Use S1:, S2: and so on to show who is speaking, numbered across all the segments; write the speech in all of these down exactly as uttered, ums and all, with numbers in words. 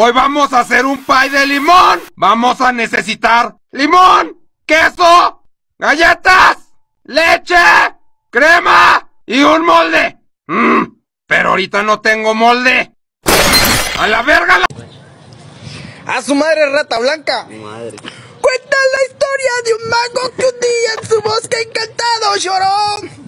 S1: Hoy vamos a hacer un pie de limón. Vamos a necesitar limón, queso, galletas, leche, crema y un molde. Mmm, pero ahorita no tengo molde. ¡A la verga la...
S2: ¡A su madre, rata blanca!
S3: Madre.
S2: Cuenta la historia de un mago que un día en su bosque encantado lloró.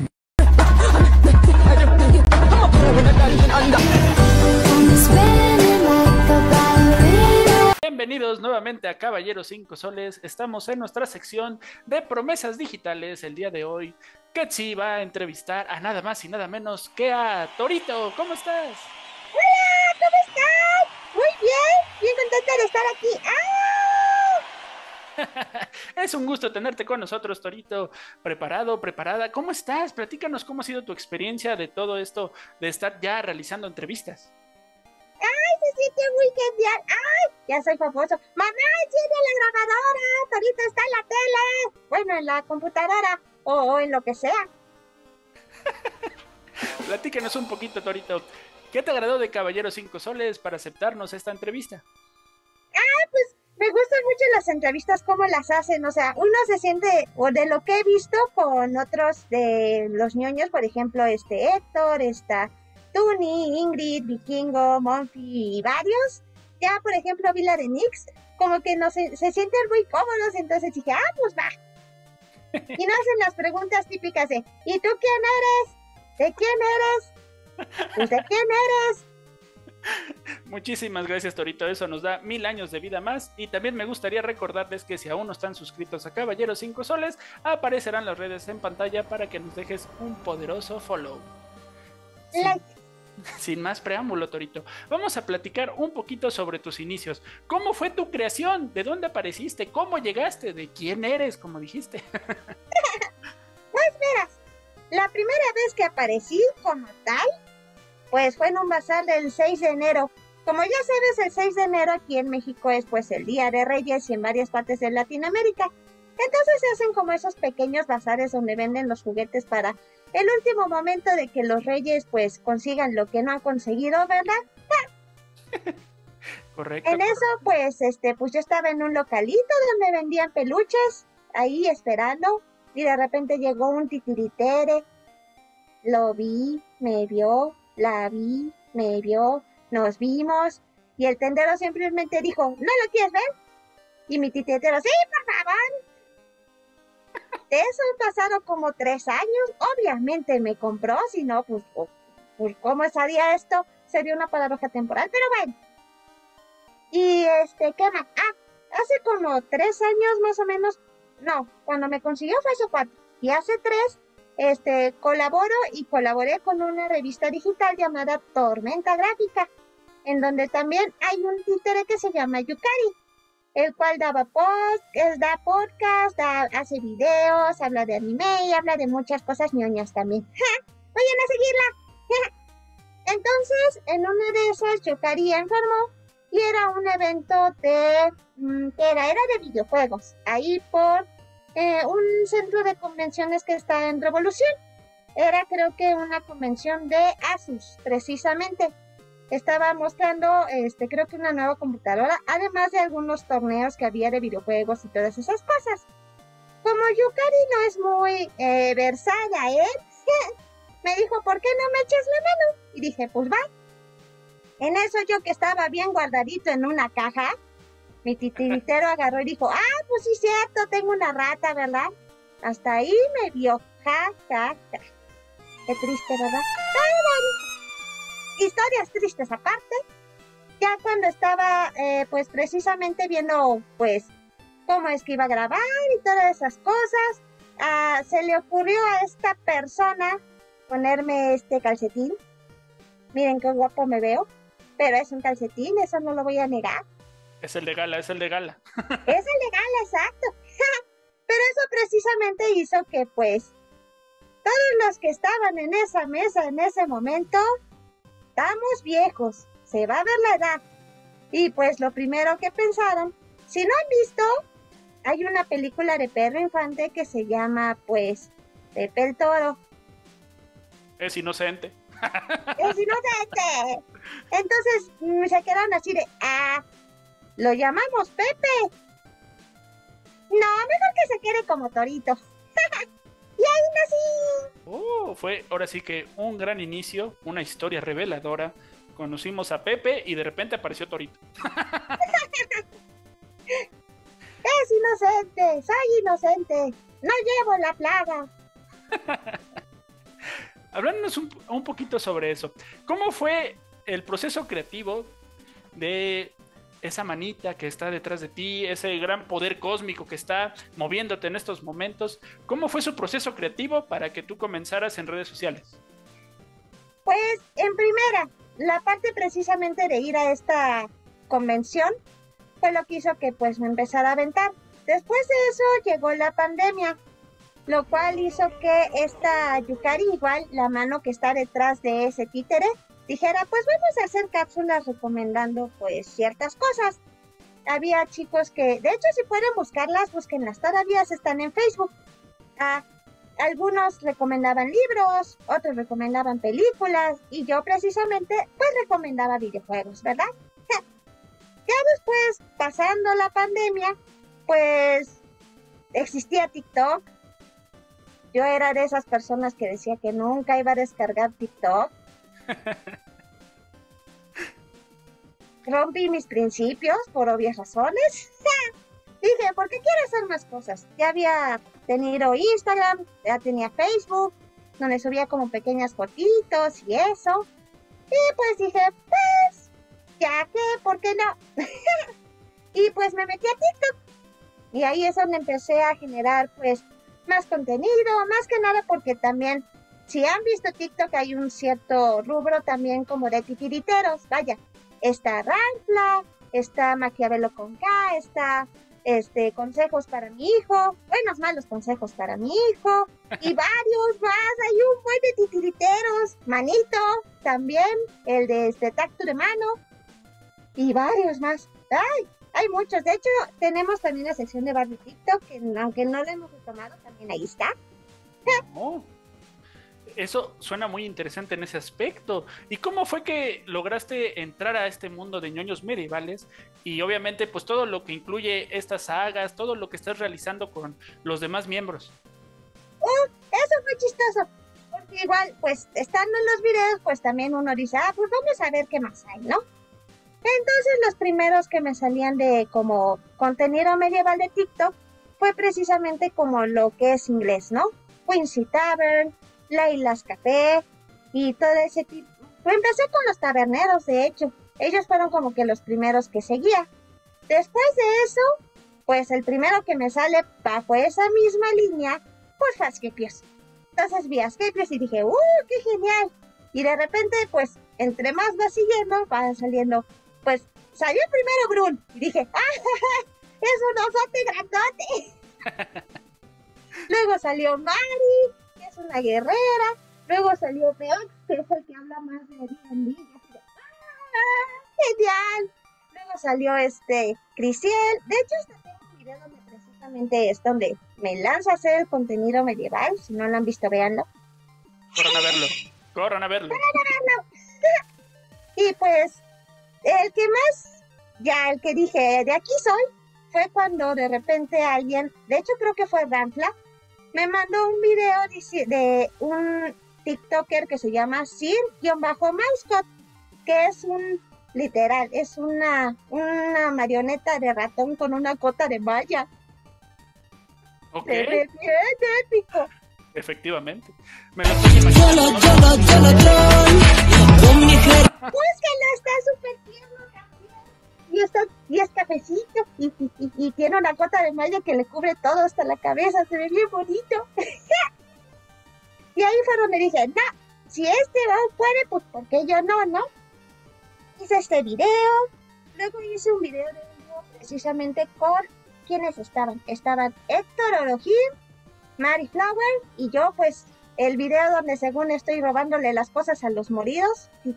S4: Bienvenidos nuevamente a Caballeros cinco Soles. Estamos en nuestra sección de promesas digitales. El día de hoy, Ketsi va a entrevistar a nada más y nada menos que a Torito. ¿Cómo estás?
S5: Hola, ¿cómo estás? Muy bien, bien contenta de estar aquí. ¡Ah!
S4: Es un gusto tenerte con nosotros, Torito. ¿Preparado, preparada? ¿Cómo estás? Platícanos cómo ha sido tu experiencia de todo esto, de estar ya realizando entrevistas.
S5: ¡Ay, se siente muy genial! ¡Ay, ya soy famoso! ¡Mamá, enciende la grabadora! Torito está en la tele. Bueno, en la computadora o, o en lo que sea.
S4: Platícanos un poquito, Torito. ¿Qué te agradó de Caballeros cinco Soles para aceptarnos esta entrevista?
S5: ¡Ay, pues! Me gustan mucho las entrevistas, cómo las hacen, o sea, uno se siente, o de lo que he visto con otros de los ñoños, por ejemplo, este Héctor, esta Tuni, Ingrid, Vikingo, Monfi y varios, ya por ejemplo vi la de Nix, como que no se, se sienten muy cómodos, entonces dije, ah, pues va. Y no hacen las preguntas típicas de, ¿y tú quién eres? ¿De quién eres? Pues ¿de quién eres?
S4: Muchísimas gracias, Torito, eso nos da mil años de vida más. Y también me gustaría recordarles que si aún no están suscritos a Caballeros cinco Soles, aparecerán las redes en pantalla para que nos dejes un poderoso follow.
S5: Like.
S4: Sin, sin más preámbulo, Torito, vamos a platicar un poquito sobre tus inicios. ¿Cómo fue tu creación? ¿De dónde apareciste? ¿Cómo llegaste? ¿De quién eres? Como dijiste.
S5: Pues verás, la primera vez que aparecí como tal, pues fue en un bazar del seis de enero. Como ya sabes, el seis de enero aquí en México es pues el Día de Reyes y en varias partes de Latinoamérica. Entonces se hacen como esos pequeños bazares donde venden los juguetes para el último momento de que los reyes pues consigan lo que no han conseguido, ¿verdad?
S4: Correcto.
S5: En eso pues este pues yo estaba en un localito donde vendían peluches, ahí esperando, y de repente llegó un titiritere, lo vi, me vio, la vi, me vio, nos vimos, y el tendero simplemente dijo, ¿no lo quieres ver? Y mi titiritero, sí, por favor. De eso pasaron como tres años, obviamente me compró, si no, pues, pues, ¿cómo estaría esto? Sería una paradoja temporal, pero bueno. Y este, ¿qué más? Ah, hace como tres años más o menos, no, cuando me consiguió fue hace cuatro, y hace tres, este, colaboro y colaboré con una revista digital llamada Tormenta Gráfica, en donde también hay un títere que se llama Yukari, el cual daba post, es, da podcast, da, hace videos, habla de anime y habla de muchas cosas ñoñas también. ¡Ja! ¡Vayan a seguirla! ¡Ja! Entonces, en una de esas, Yukari enfermó y era un evento de... ¿qué era? Era de videojuegos, ahí por eh, un centro de convenciones que está en Revolución. Era creo que una convención de Asus, precisamente. Estaba mostrando, este, creo que una nueva computadora, además de algunos torneos que había de videojuegos y todas esas cosas. Como Yukari no es muy eh, versada, ¿eh? Me dijo, ¿por qué no me echas la mano? Y dije, pues va. En eso yo que estaba bien guardadito en una caja, mi titiritero agarró y dijo, ah, pues sí, cierto, tengo una rata, ¿verdad? Hasta ahí me vio, ja, ja, ja. Qué triste, ¿verdad? Pero bueno. Historias tristes aparte, ya cuando estaba eh, pues precisamente viendo pues cómo es que iba a grabar y todas esas cosas, uh, se le ocurrió a esta persona ponerme este calcetín. Miren qué guapo me veo, pero es un calcetín, eso no lo voy a negar.
S4: Es el de gala, es el de gala.
S5: Es el de gala, exacto. Pero eso precisamente hizo que pues todos los que estaban en esa mesa en ese momento, estamos viejos, se va a ver la edad. Y pues lo primero que pensaron, si no han visto, hay una película de Pedro Infante que se llama pues Pepe el Toro.
S4: Es inocente.
S5: ¡Es inocente! Entonces mm, se quedaron así de, ah, lo llamamos Pepe. No, mejor que se quede como Torito. Y ahí nací.
S4: Oh, fue ahora sí que un gran inicio, una historia reveladora. Conocimos a Pepe y de repente apareció Torito.
S5: Es inocente, soy inocente. No llevo la plaga.
S4: Hablándonos un, un poquito sobre eso. ¿Cómo fue el proceso creativo de esa manita que está detrás de ti, ese gran poder cósmico que está moviéndote en estos momentos? ¿Cómo fue su proceso creativo para que tú comenzaras en redes sociales?
S5: Pues, en primera, la parte precisamente de ir a esta convención fue lo que hizo que pues me empezara a aventar. Después de eso llegó la pandemia, lo cual hizo que esta Yukari, igual la mano que está detrás de ese títere, dijera, pues vamos a hacer cápsulas recomendando pues ciertas cosas. Había chicos que, de hecho si pueden buscarlas, búsquenlas, todavía están en Facebook. Ah, algunos recomendaban libros, otros recomendaban películas, y yo precisamente pues recomendaba videojuegos, ¿verdad? Ya después, pasando la pandemia, pues existía TikTok. Yo era de esas personas que decía que nunca iba a descargar TikTok. Rompí mis principios por obvias razones. Dije, ¿por qué quiero hacer más cosas? Ya había tenido Instagram, ya tenía Facebook, donde subía como pequeñas fotitos y eso. Y pues dije, pues, ya que, ¿por qué no? Y pues me metí a TikTok. Y ahí es donde empecé a generar, pues, más contenido, más que nada porque también, si han visto TikTok, hay un cierto rubro también como de titiriteros. Vaya, está Ranfla, está Maquiavelo con K, está este, consejos para mi hijo, buenos, malos consejos para mi hijo, y varios más, hay un buen de titiriteros, Manito, también, el de este tacto de mano, y varios más. ¡Ay! Hay muchos. De hecho, tenemos también la sección de bar de TikTok, que aunque no lo hemos retomado, también ahí está.
S4: Oh, eso suena muy interesante en ese aspecto. ¿Y cómo fue que lograste entrar a este mundo de ñoños medievales? Y obviamente, pues todo lo que incluye estas sagas, todo lo que estás realizando con los demás miembros.
S5: Oh, eso fue chistoso. Porque igual, pues, estando en los videos, pues también uno dice, ah, pues vamos a ver qué más hay, ¿no? Entonces los primeros que me salían de como contenido medieval de TikTok fue precisamente como lo que es inglés, ¿no? Quincy Tavern, Layla's Café y todo ese tipo. Pues empecé con los taberneros, de hecho. Ellos fueron como que los primeros que seguía. Después de eso, pues el primero que me sale bajo esa misma línea, pues fue Asclepios. Entonces vi Asclepios y dije, ¡uh, qué genial! Y de repente, pues, entre más va siguiendo, van saliendo. Pues salió primero Grun y dije, ¡ah! ¡Es un osote grandote! Luego salió Mari, que es una guerrera. Luego salió Peox, que es el que habla más de D and D. ¡Ah! ¡Genial! Luego salió este Crisiel. De hecho, hasta tengo un video donde precisamente es donde me lanzo a hacer el contenido medieval. Si no lo han visto, véanlo.
S4: Corran a verlo. Corran a verlo.
S5: Corran a verlo. Y pues, el que más, ya el que dije, de aquí soy, fue cuando de repente alguien, de hecho creo que fue Ranfla, me mandó un video de, de un TikToker que se llama Sir-Mousecot, que es un, literal, es una, una marioneta de ratón con una cota de malla.
S4: Ok.
S5: Se ve bien épico.
S4: Efectivamente. Me lo estoy imaginando.
S5: Búsquenlo, está súper tierno también. Y, está, y es cafecito. Y, y, y, y tiene una cota de malla que le cubre todo hasta la cabeza. Se ve bien bonito. Y ahí fue donde dije, no, si este va puede, pues ¿por qué yo no, no? Hice este video. Luego hice un video de un dúo precisamente con quienes estaban. Estaban Héctor Orojim, Mari Flower y yo, pues, el video donde según estoy robándole las cosas a los moridos. Y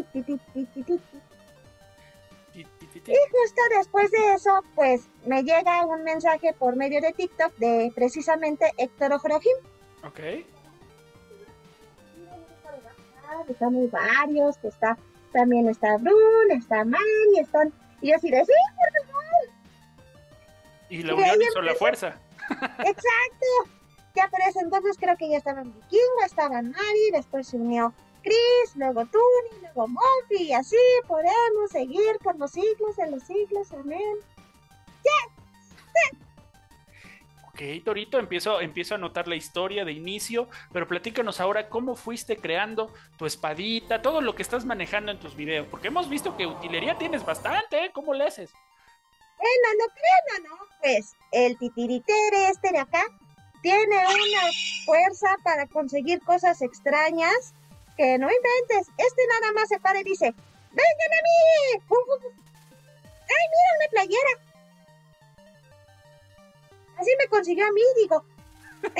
S5: justo después de eso, pues, me llega un mensaje por medio de TikTok de precisamente Héctor Orojim.
S4: Ok.
S5: estamos varios, que está, también está Brun, está Manny, están, y yo así de, sí, por favor.
S4: Y la unión hizo la fuerza.
S5: Exacto. Ya por eso entonces creo que ya estaban Vikingo, estaban Mari, después se unió Chris, luego Tuni, luego Monkey, y así podemos seguir por los siglos de los siglos, amén.
S4: Ok, Torito, empiezo, empiezo a notar la historia de inicio, pero platícanos ahora cómo fuiste creando tu espadita, todo lo que estás manejando en tus videos, porque hemos visto que utilería tienes bastante, ¿eh? ¿Cómo le haces?
S5: Bueno, no creo, no, no, pues el titiritere este de acá tiene una fuerza para conseguir cosas extrañas que no inventes. Este nada más se para y dice, ¡vengan a mí! ¡Pum, pum, pum! ¡Ay, mira, una playera! Así me consiguió a mí, digo. O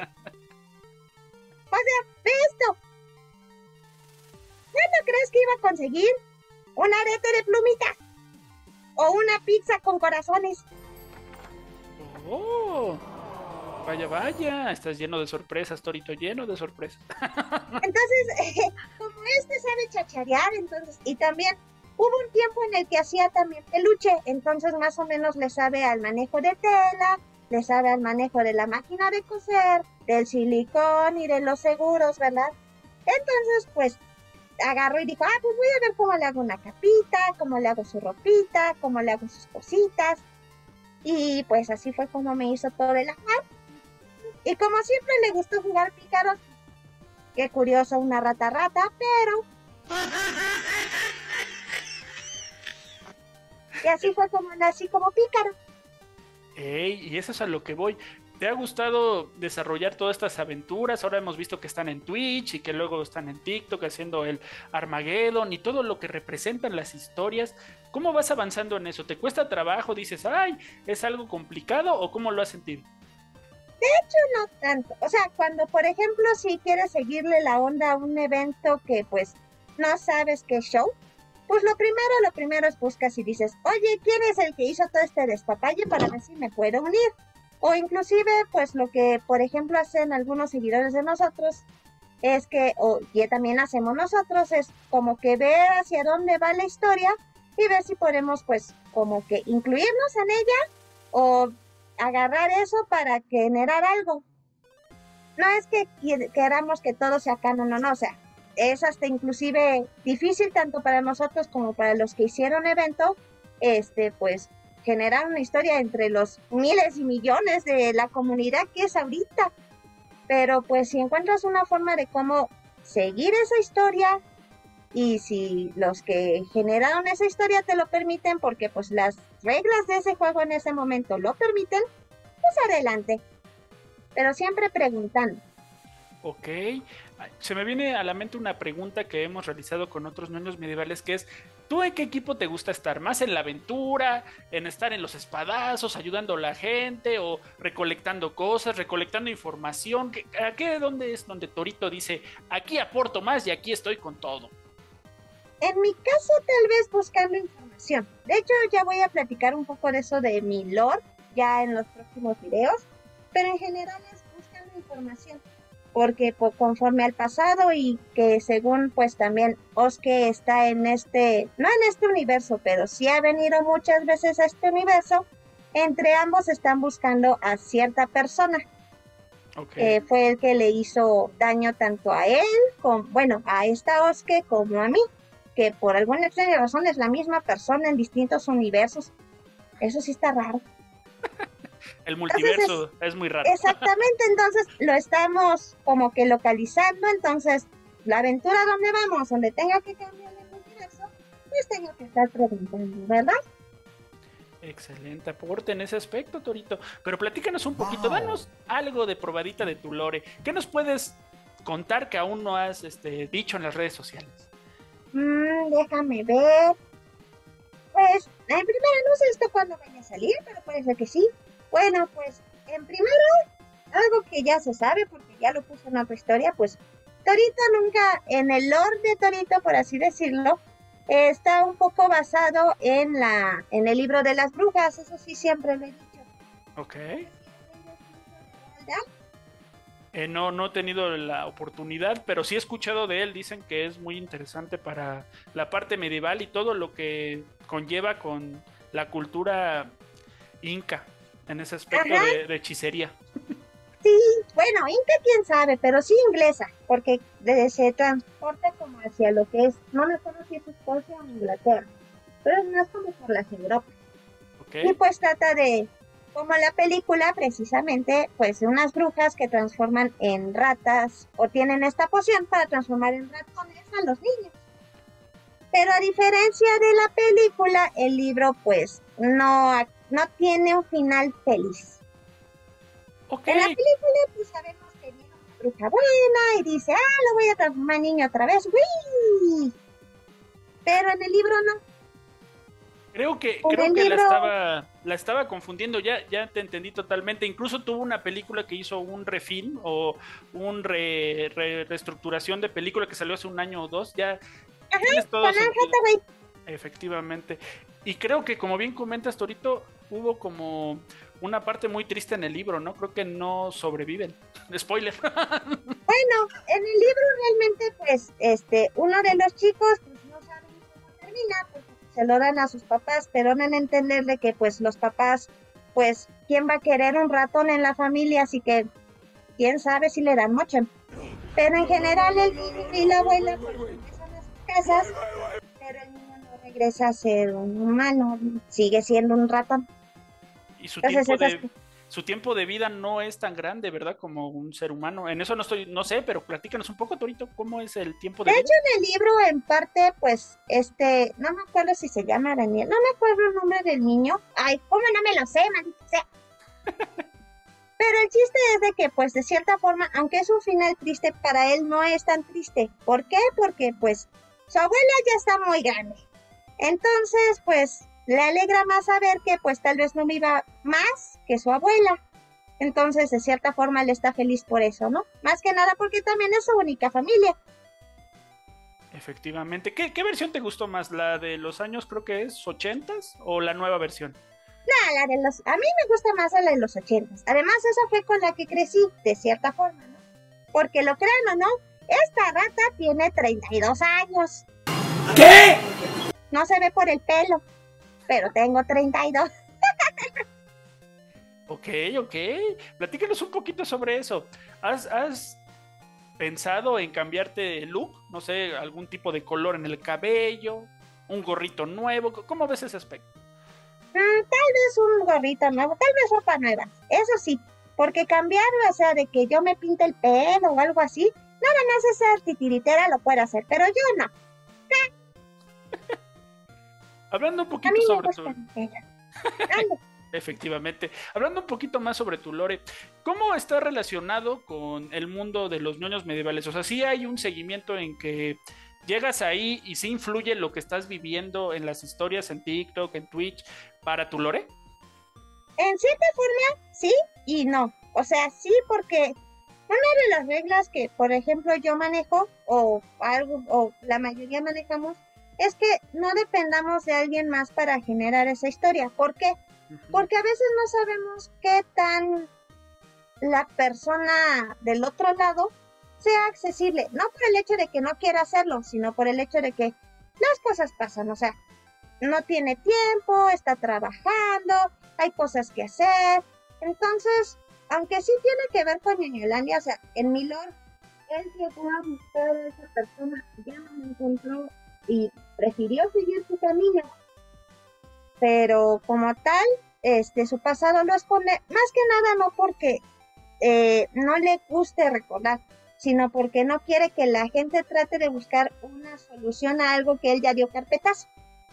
S5: sea, ve esto. ¿Cuándo crees que iba a conseguir un arete de plumitas? O una pizza con corazones.
S4: ¡Oh! Vaya, vaya, estás lleno de sorpresas, Torito, lleno de sorpresas.
S5: Entonces, eh, como este sabe chacharear, entonces, y también hubo un tiempo en el que hacía también peluche, entonces más o menos le sabe al manejo de tela, le sabe al manejo de la máquina de coser, del silicón y de los seguros, ¿verdad? Entonces, pues, agarró y dijo, ah, pues voy a ver cómo le hago una capita, cómo le hago su ropita, cómo le hago sus cositas. Y pues así fue como me hizo todo el amar. Y como siempre le gustó jugar pícaros, qué curioso, una rata rata, pero... Y así fue como nací como pícaro.
S4: Ey, y eso es a lo que voy. ¿Te ha gustado desarrollar todas estas aventuras? Ahora hemos visto que están en Twitch y que luego están en TikTok haciendo el Armageddon y todo lo que representan las historias. ¿Cómo vas avanzando en eso? ¿Te cuesta trabajo? ¿Dices, ay, es algo complicado? ¿O cómo lo has sentido?
S5: De hecho, no tanto. O sea, cuando, por ejemplo, si quieres seguirle la onda a un evento que, pues, no sabes qué show, pues lo primero, lo primero es buscas y dices, oye, ¿quién es el que hizo todo este despapalle para ver si me puedo unir? O inclusive, pues, lo que, por ejemplo, hacen algunos seguidores de nosotros es que, o que también hacemos nosotros, es como que ver hacia dónde va la historia y ver si podemos, pues, como que incluirnos en ella o agarrar eso para generar algo. No es que queramos que todo sea canon, no, no, o sea, es hasta inclusive difícil tanto para nosotros como para los que hicieron evento, este, pues, generar una historia entre los miles y millones de la comunidad que es ahorita. Pero pues si encuentras una forma de cómo seguir esa historia y si los que generaron esa historia te lo permiten, porque pues las reglas de ese juego en ese momento lo permiten, pues adelante. Pero siempre preguntando.
S4: Ok, se me viene a la mente una pregunta que hemos realizado con otros ñoños medievales, que es, ¿tú en qué equipo te gusta estar? ¿Más en la aventura, en estar en los espadazos, ayudando a la gente, o recolectando cosas, recolectando información? ¿A qué, dónde es donde Torito dice, aquí aporto más y aquí estoy con todo?
S5: En mi caso, tal vez buscando información. De hecho, ya voy a platicar un poco de eso de mi lore, ya en los próximos videos, pero en general es buscando información. Porque pues, conforme al pasado y que según pues también Oske está en este, no en este universo, pero sí ha venido muchas veces a este universo, entre ambos están buscando a cierta persona. Okay. Que fue el que le hizo daño tanto a él, como, bueno, a esta Oske como a mí, que por alguna extraña razón es la misma persona en distintos universos. Eso sí está raro.
S4: El multiverso es, es muy raro.
S5: Exactamente, entonces lo estamos como que localizando, entonces la aventura donde vamos, donde tenga que cambiar el multiverso, pues tengo que estar preguntando, ¿verdad?
S4: Excelente aporte en ese aspecto, Torito. Pero platícanos un poquito, wow. Danos algo de probadita de tu lore. ¿Qué nos puedes contar que aún no has este, dicho en las redes sociales?
S5: Mm, déjame ver. Pues, en primera no sé esto cuándo vaya a salir, pero puede ser que sí. Bueno, pues, en primero, algo que ya se sabe, porque ya lo puse en otra historia, pues, Torito nunca, en el lore de Torito, por así decirlo, eh, está un poco basado en la, en el libro de las brujas, eso sí siempre lo he dicho.
S4: Ok. Eh, no, no he tenido la oportunidad, pero sí he escuchado de él. Dicen que es muy interesante para la parte medieval y todo lo que conlleva con la cultura inca en ese aspecto de, de hechicería.
S5: Sí, bueno, inca quién sabe, pero sí inglesa, porque de, se transporta como hacia lo que es, no me acuerdo si es Escocia o Inglaterra, pero es más como por las Europas.
S4: Okay.
S5: Y pues trata de, como la película precisamente, pues de unas brujas que transforman en ratas, o tienen esta poción para transformar en ratones a los niños. Pero a diferencia de la película, el libro pues no, no tiene un final feliz.
S4: Okay.
S5: En la película pues sabemos que viene una bruja buena y dice, ah, lo voy a transformar en niño otra vez, ¡uy! Pero en el libro no.
S4: Creo que, creo que libro... la, estaba, la estaba confundiendo, ya, ya te entendí totalmente. Incluso tuvo una película que hizo un refilm o un re, re, reestructuración de película que salió hace un año o dos. Ya
S5: Ajá, tienes todo sentido.
S4: Efectivamente. Y creo que, como bien comentas, Torito, hubo como una parte muy triste en el libro, ¿no? Creo que no sobreviven. Spoiler.
S5: Bueno, en el libro realmente, pues, este, uno de los chicos, pues, no sabe cómo termina, porque se lo dan a sus papás, pero dan a entenderle que, pues, los papás, pues, ¿quién va a querer un ratón en la familia? Así que, ¿quién sabe si le dan moche? Pero en general el niño y la abuela, pues, regresan a sus casas, pero el niño no regresa a ser un humano, sigue siendo un ratón.
S4: Y su Entonces, tiempo de... Su tiempo de vida no es tan grande, ¿verdad? Como un ser humano. En eso no estoy, no sé, pero platícanos un poco, Torito, ¿cómo es el tiempo de,
S5: de
S4: vida?
S5: De hecho, en el libro, en parte, pues, este, no me acuerdo si se llama Daniel, no me acuerdo el nombre del niño. Ay, ¿cómo no me lo sé, maldito sea? Pero el chiste es de que, pues, de cierta forma, aunque es un final triste, para él no es tan triste. ¿Por qué? Porque, pues, su abuela ya está muy grande. Entonces, pues, le alegra más saber que, pues, tal vez no viva más que su abuela. Entonces, de cierta forma, él está feliz por eso, ¿no? Más que nada porque también es su única familia.
S4: Efectivamente. ¿Qué, qué versión te gustó más? ¿La de los años, creo que es ochentas, o la nueva versión?
S5: No, la de los... A mí me gusta más la de los ochentas. Además, esa fue con la que crecí, de cierta forma, ¿no? Porque lo crean o no, esta rata tiene treinta y dos años.
S2: ¿Qué?
S5: No se ve por el pelo, pero tengo treinta y dos.
S4: Ok, ok. Platícanos un poquito sobre eso. ¿Has, has pensado en cambiarte el look? No sé, algún tipo de color en el cabello, un gorrito nuevo. ¿Cómo ves ese aspecto?
S5: Mm, tal vez un gorrito nuevo, tal vez ropa nueva. Eso sí, porque cambiar, o sea, de que yo me pinte el pelo o algo así, nada más esa titiritera lo puede hacer, pero yo no.
S4: Hablando un poquito sobre tu... Efectivamente. Hablando un poquito más sobre tu lore, ¿cómo está relacionado con el mundo de los ñoños medievales? O sea, ¿sí hay un seguimiento en que llegas ahí y sí influye lo que estás viviendo en las historias en TikTok, en Twitch, para tu lore?
S5: En cierta forma, sí y no. O sea, sí, porque una de las reglas que, por ejemplo, yo manejo, o algo, o la mayoría manejamos, es que no dependamos de alguien más para generar esa historia. ¿Por qué? Porque a veces no sabemos qué tan la persona del otro lado sea accesible, no por el hecho de que no quiera hacerlo, sino por el hecho de que las cosas pasan, o sea, no tiene tiempo, está trabajando, hay cosas que hacer. Entonces, aunque sí tiene que ver con Ñoñolandia, o sea, en mi lore, él llegó a buscar a esa persona, ya no me encontró y prefirió seguir su camino. Pero como tal, este, su pasado lo esconde, más que nada no porque eh, no le guste recordar, sino porque no quiere que la gente trate de buscar una solución a algo que él ya dio carpetazo.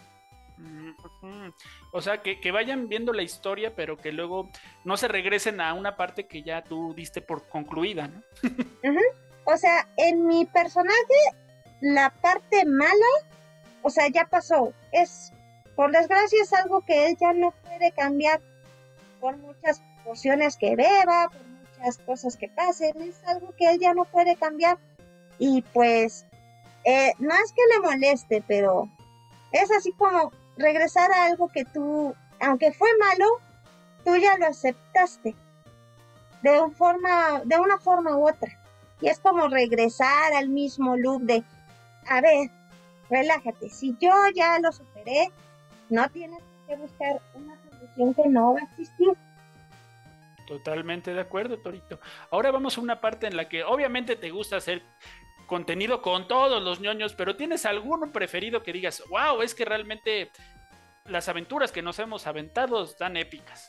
S4: O sea, que, que vayan viendo la historia, pero que luego no se regresen a una parte que ya tú diste por concluida, ¿no?
S5: Uh-huh. O sea, en mi personaje, la parte mala, o sea, ya pasó. Es, por desgracia, es algo que él ya no puede cambiar por muchas pociones que beba, por muchas cosas que pasen. Es algo que él ya no puede cambiar. Y pues, eh, no es que le moleste, pero es así como regresar a algo que tú, aunque fue malo, tú ya lo aceptaste. de un forma, de una forma u otra. Y es como regresar al mismo loop de, a ver, relájate, si yo ya lo superé, no tienes que buscar una solución que no va a existir.
S4: Totalmente de acuerdo, Torito. Ahora vamos a una parte en la que obviamente te gusta hacer contenido con todos los ñoños, pero ¿tienes alguno preferido que digas, wow, es que realmente las aventuras que nos hemos aventado están épicas?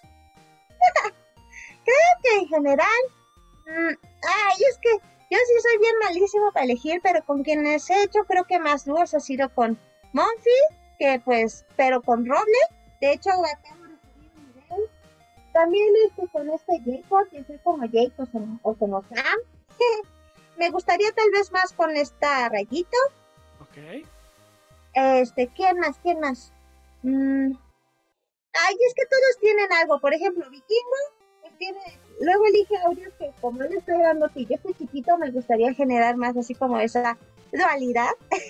S5: Creo que en general, mmm, ay, es que yo sí soy bien malísimo para elegir, pero con quienes he hecho creo que más dúos ha sido con Monfi, que pues, pero con Roble. De hecho, acabo de subir un video. También este, con este Jacob, que soy como Jacob o, o como Sam. Me gustaría tal vez más con esta Rayito.
S4: Ok.
S5: Este, ¿quién más? ¿Quién más? Mm. Ay, es que todos tienen algo. Por ejemplo, Vikingo, pues tiene... Luego elige audios que como él está grabando y yo estoy chiquito, me gustaría generar más así como esa dualidad.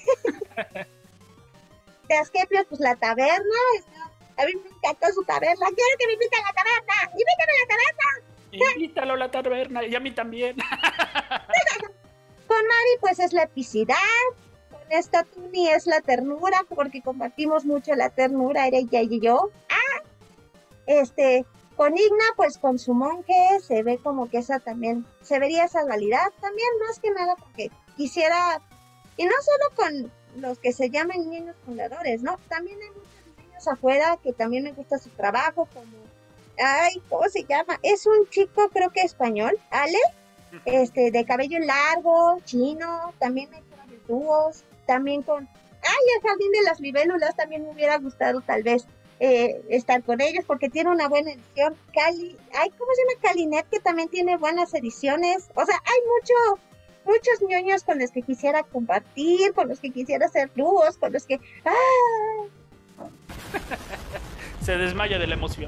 S5: De Asclepios, pues la taberna. Está... A mí me encantó su taberna. Quiero que me inviten a la taberna. ¡Invítame a la taberna!
S4: Invítalo a la taberna y a mí también.
S5: Con Mari, pues es la epicidad. Con esta Tuni es la ternura, porque compartimos mucho la ternura, ella y yo. ¡Ah! Este, con Igna, pues con su monje, se ve como que esa también, se vería esa dualidad también, más que nada porque quisiera, y no solo con los que se llaman niños fundadores, ¿no? También hay muchos niños afuera que también me gusta su trabajo, como, ay, ¿cómo se llama? Es un chico, creo que español, Ale, este, de cabello largo, chino, también me he hecho varios dúos, también con, ay, el jardín de las libélulas también me hubiera gustado tal vez eh, estar con ellos porque tiene una buena edición. Cali, ay, ¿cómo se llama? Calinet, que también tiene buenas ediciones. O sea, hay mucho, muchos ñoños con los que quisiera compartir, con los que quisiera hacer dúos, con los que, ¡ah!
S4: Se desmaya de la emoción.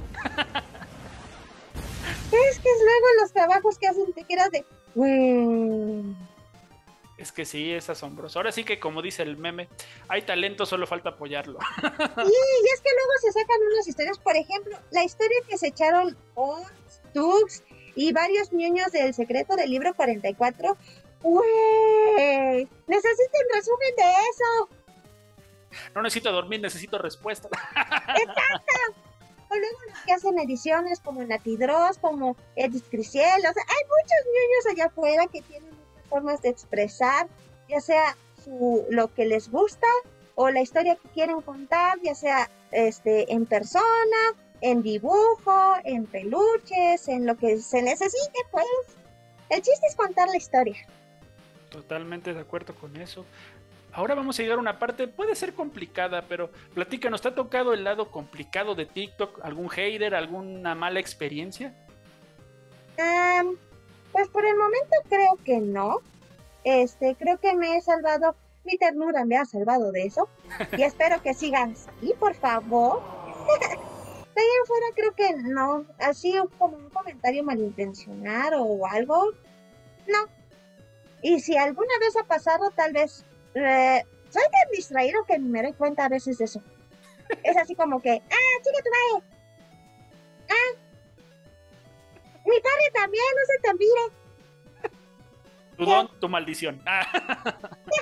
S5: Es que es luego los trabajos que hacen te quedas de, Uy.
S4: Es que sí, es asombroso. Ahora sí que como dice el meme, hay talento, solo falta apoyarlo.
S5: Sí, y es que luego se sacan unas historias, por ejemplo, la historia que se echaron Oz, Tux y varios niños del secreto del libro cuarenta y cuatro. ¡Güey! Necesito un resumen de eso.
S4: No necesito dormir, necesito respuesta.
S5: Exacto. O luego los que hacen ediciones como Natidros, como Edith Crisiel, o sea, hay muchos niños allá afuera que tienen muchas formas de expresar, ya sea su, lo que les gusta o la historia que quieren contar, ya sea este en persona, en dibujo, en peluches, en lo que se necesite, pues. El chiste es contar la historia.
S4: Totalmente de acuerdo con eso. Ahora vamos a llegar a una parte, puede ser complicada, pero platícanos, ¿te ha tocado el lado complicado de TikTok? ¿Algún hater, alguna mala experiencia?
S5: Um, pues por el momento creo que no. Este, creo que me he salvado, mi ternura me ha salvado de eso. Y espero que sigan así, por favor. De ahí en fuera creo que no. Así como un comentario malintencionado o algo, no. Y si alguna vez ha pasado, tal vez... Eh, soy tan distraído que me doy cuenta a veces de eso. Es así como que, ah, chica tu madre. Ah, mi padre también, no se te olvide.
S4: Tu don, tu maldición. Ah.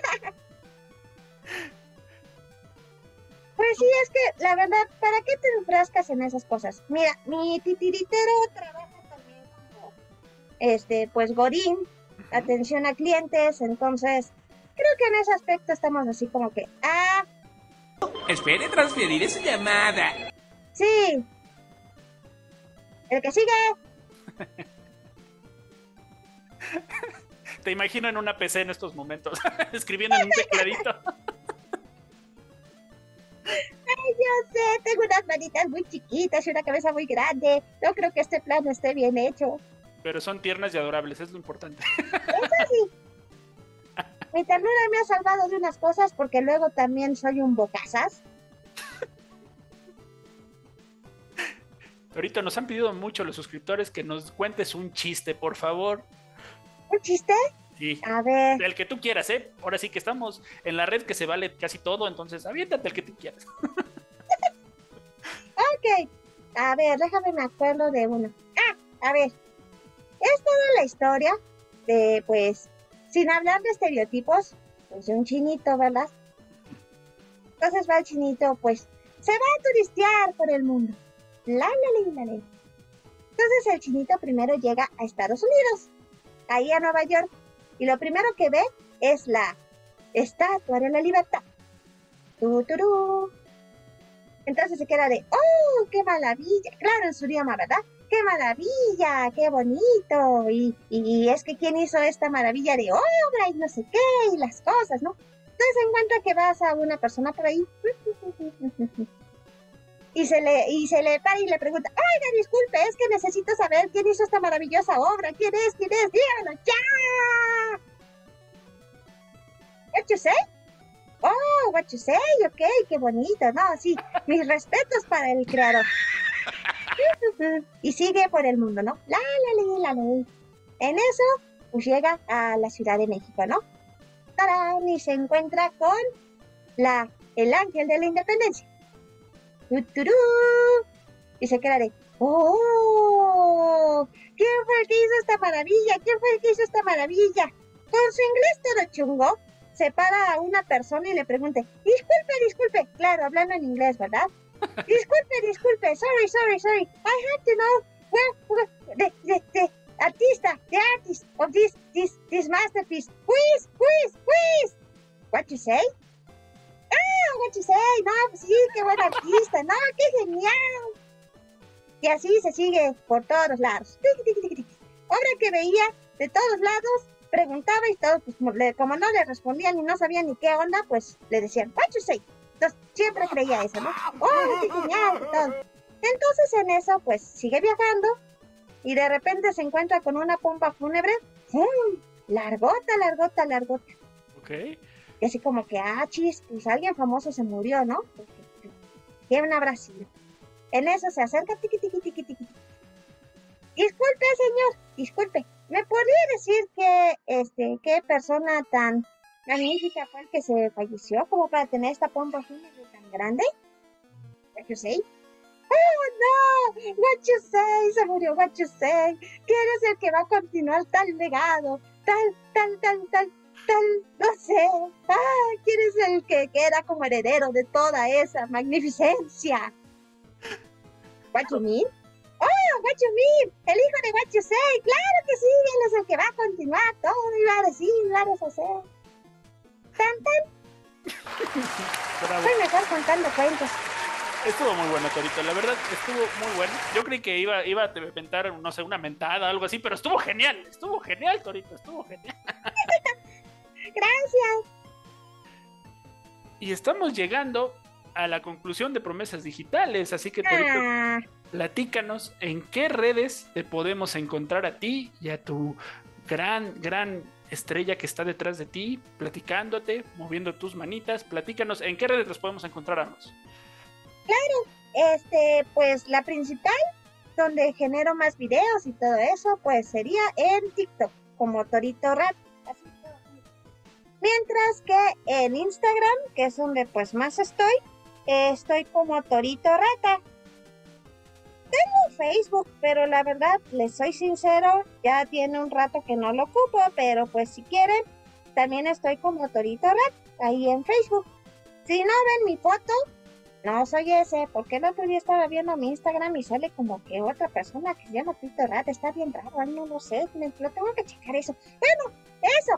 S5: Pues sí, es que la verdad, ¿para qué te enfrascas en esas cosas? Mira, mi titiritero trabaja también como, este, pues Godín, atención a clientes, entonces... Creo que en ese aspecto estamos así como que, ah...
S2: Espere transferir esa llamada.
S5: Sí. El que sigue.
S4: Te imagino en una P C en estos momentos, escribiendo en un tecladito.
S5: Ay, yo sé, tengo unas manitas muy chiquitas y una cabeza muy grande. No creo que este plano esté bien hecho.
S4: Pero son tiernas y adorables, es lo importante.
S5: Eso sí. Mi ternura me ha salvado de unas cosas porque luego también soy un bocazas.
S4: Ahorita nos han pedido mucho los suscriptores que nos cuentes un chiste, por favor.
S5: ¿Un chiste?
S4: Sí.
S5: A ver.
S4: El que tú quieras, ¿eh? Ahora sí que estamos en la red que se vale casi todo, entonces aviéntate el que tú quieras.
S5: Ok. A ver, déjame me acuerdo de uno. Ah, a ver. es toda la historia de, pues, sin hablar de estereotipos, pues de un chinito, ¿verdad? Entonces va el chinito, pues, se va a turistear por el mundo. La, la, la, la, la. Entonces el chinito primero llega a Estados Unidos, ahí a Nueva York, y lo primero que ve es la Estatua de la Libertad. Tu, turú. Entonces se queda de, ¡oh, qué maravilla! Claro, en su idioma, ¿verdad? ¡Qué maravilla! ¡Qué bonito! Y, y es que ¿quién hizo esta maravilla de obra? Y no sé qué, y las cosas, ¿no? Entonces se encuentra que vas a una persona por ahí y se le y se le para y le pregunta, oiga, disculpe, es que necesito saber quién hizo esta maravillosa obra. ¿Quién es? ¿Quién es? Dígamelo ya. What you say? Oh, what you say, ok, qué bonito, no, sí, mis respetos para el creador. Y sigue por el mundo, ¿no? La, la, la, la, la. En eso, pues llega a la Ciudad de México, ¿no? ¡Tarán! Y se encuentra con la, el ángel de la independencia. ¡Tuturú! Y se queda de, ¡oh! ¿Quién fue el que hizo esta maravilla? ¿Quién fue el que hizo esta maravilla? Con su inglés todo chungo, se para a una persona y le pregunta, disculpe, disculpe, claro, hablando en inglés, ¿verdad? Disculpe, disculpe, sorry, sorry, sorry, I have to know where, where the, the, the artista, the artist of this, this, this masterpiece, who is, who is, who is? What you say? Ah, what you say, no, pues sí, qué buen artista, no, qué genial. Y así se sigue por todos lados. Obra que veía de todos lados, preguntaba y todos, pues como, le, como no le respondían y no sabían ni qué onda, pues le decían, what you say. Entonces siempre creía eso, ¿no? ¡Oh, qué genial! Todo. Entonces en eso, pues sigue viajando y de repente se encuentra con una pompa fúnebre. ¡Fum! Largota, largota, largota.
S4: Ok.
S5: Y así como que, ah, chis, pues alguien famoso se murió, ¿no? ¿Quién habrá sido? En eso se acerca, tiqui, tiqui, tiqui, tiqui. Disculpe, señor, disculpe. ¿Me podría decir que, este, qué persona tan magnífica fue el que se falleció como para tener esta pompa fúnebre tan grande? What you say? Oh, no, what you say, se murió, what you say. ¿Quién es el que va a continuar tal legado? Tal, tal, tal, tal, tal, no sé. Ah, ¿quién es el que queda como heredero de toda esa magnificencia? What you mean? Oh, what you mean, el hijo de what you say, claro que sí, él es el que va a continuar todo y va a decir, va a deshacer. Tan, tan.
S4: Bravo.
S5: Soy mejor contando cuentos.
S4: Estuvo muy bueno, Torito, la verdad estuvo muy bueno. Yo creí que iba, iba a inventar, no sé, una mentada, algo así, pero estuvo genial, estuvo genial, Torito, estuvo genial.
S5: Gracias.
S4: Y estamos llegando a la conclusión de Promesas Digitales, así que Torito,
S5: Ah,
S4: platícanos en qué redes te podemos encontrar a ti y a tu gran, gran estrella que está detrás de ti, platicándote, moviendo tus manitas. Platícanos en qué redes los podemos encontrar a nosotros.
S5: este, pues la principal, donde genero más videos y todo eso, pues sería en TikTok, como Torito Rat. Así todo. Mientras que en Instagram, que es donde pues más estoy, eh, estoy como Torito Rata. Tengo Facebook, pero la verdad, les soy sincero, ya tiene un rato que no lo ocupo, pero pues si quieren, también estoy como Torito Rat, ahí en Facebook. Si no ven mi foto, no soy ese, porque el otro día estaba viendo mi Instagram y sale como que otra persona que se llama Torito Rat, está bien raro, ay, no lo sé, me, lo tengo que checar eso. Bueno, eso.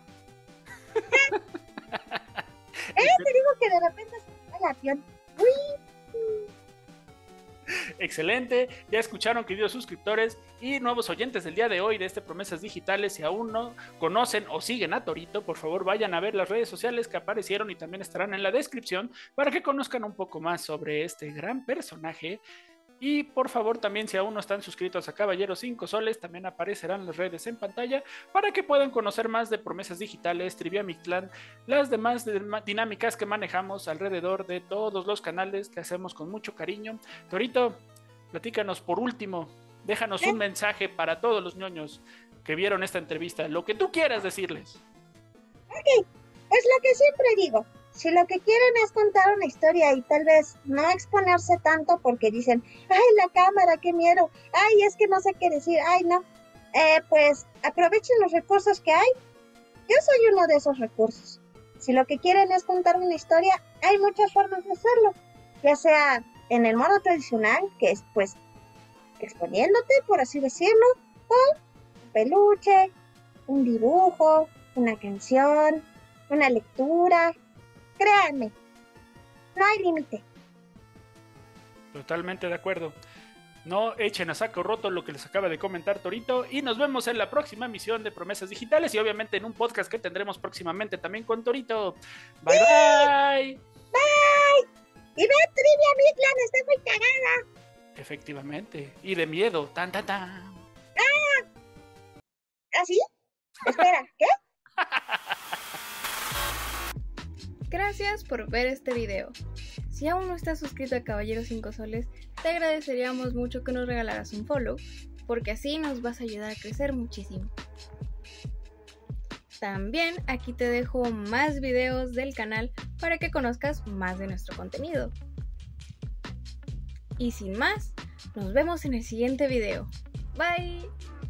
S5: eh, te digo que de repente se me va el avión. Uy.
S4: Excelente, ya escucharon, queridos suscriptores y nuevos oyentes del día de hoy de este Promesas Digitales. Si aún no conocen o siguen a Torito, por favor vayan a ver las redes sociales que aparecieron y también estarán en la descripción para que conozcan un poco más sobre este gran personaje. Y por favor también, si aún no están suscritos a Caballeros cinco Soles, también aparecerán las redes en pantalla para que puedan conocer más de Promesas Digitales, Trivia Mictlán, las demás dinámicas que manejamos alrededor de todos los canales que hacemos con mucho cariño. Torito, platícanos por último, déjanos un mensaje para todos los ñoños que vieron esta entrevista, lo que tú quieras decirles.
S5: Ok, es lo que siempre digo. Si lo que quieren es contar una historia y tal vez no exponerse tanto porque dicen, ay, la cámara, qué miedo, ay, es que no sé qué decir, ay, no. Eh, pues aprovechen los recursos que hay. Yo soy uno de esos recursos. Si lo que quieren es contar una historia, hay muchas formas de hacerlo. Ya sea en el modo tradicional, que es pues exponiéndote, por así decirlo, o un peluche, un dibujo, una canción, una lectura. Créanme, no hay límite.
S4: Totalmente de acuerdo. No echen a saco roto lo que les acaba de comentar Torito. Y nos vemos en la próxima emisión de Promesas Digitales. Y obviamente en un podcast que tendremos próximamente también con Torito. Bye,
S5: ¡Sí!
S4: bye.
S5: Bye. Y ve Trivia Midland, está muy cagada.
S4: Efectivamente. Y de miedo. Tan, tan, tan.
S5: ¡Ah! ¿Así? Espera, ¿qué?
S3: Gracias por ver este video. Si aún no estás suscrito a Caballero cinco Soles, te agradeceríamos mucho que nos regalaras un follow, porque así nos vas a ayudar a crecer muchísimo. También aquí te dejo más videos del canal para que conozcas más de nuestro contenido. Y sin más, nos vemos en el siguiente video. Bye.